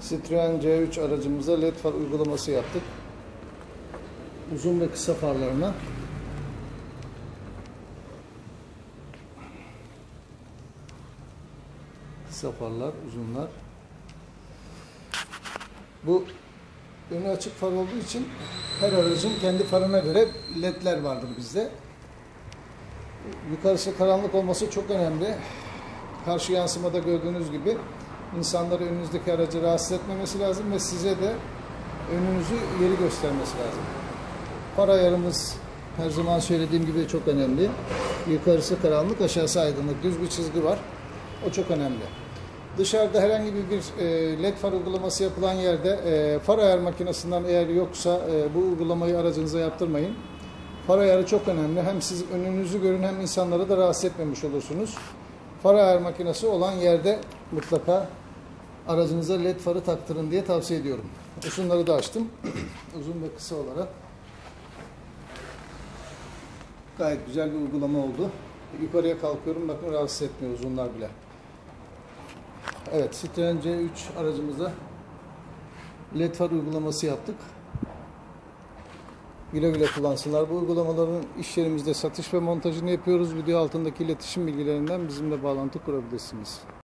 Citroen C3 aracımıza led far uygulaması yaptık. Uzun ve kısa farlarına. Kısa farlar, uzunlar. Bu önü açık far olduğu için her aracın kendi farına göre ledler vardır bizde. Yukarısı karanlık olması çok önemli. Karşı yansımada gördüğünüz gibi insanları önünüzdeki aracı rahatsız etmemesi lazım ve size de önünüzü yeri göstermesi lazım. Far ayarımız her zaman söylediğim gibi çok önemli. Yukarısı karanlık, aşağısı aydınlık. Düz bir çizgi var. O çok önemli. Dışarıda herhangi bir led far uygulaması yapılan yerde far ayar makinesinden eğer yoksa bu uygulamayı aracınıza yaptırmayın. Far ayarı çok önemli. Hem siz önünüzü görün hem insanları da rahatsız etmemiş olursunuz. Far ayar makinesi olan yerde mutlaka aracınıza led farı taktırın diye tavsiye ediyorum. Şunları da açtım. Uzun ve kısa olarak. Gayet güzel bir uygulama oldu. Yukarıya kalkıyorum. Bakın rahatsız etmiyor uzunlar bile. Evet, Citroen C3 aracımıza led far uygulaması yaptık. Güle güle kullansınlar. Bu uygulamaların iş yerimizde satış ve montajını yapıyoruz. Video altındaki iletişim bilgilerinden bizimle bağlantı kurabilirsiniz.